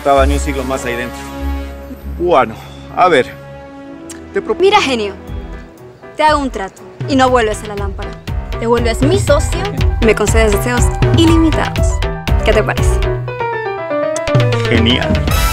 estaba ni un siglo más ahí dentro. Bueno, a ver. Mira, genio. Te hago un trato y no vuelves a la lámpara. Te vuelves mi socio y me concedes deseos ilimitados. ¿Qué te parece? Genial.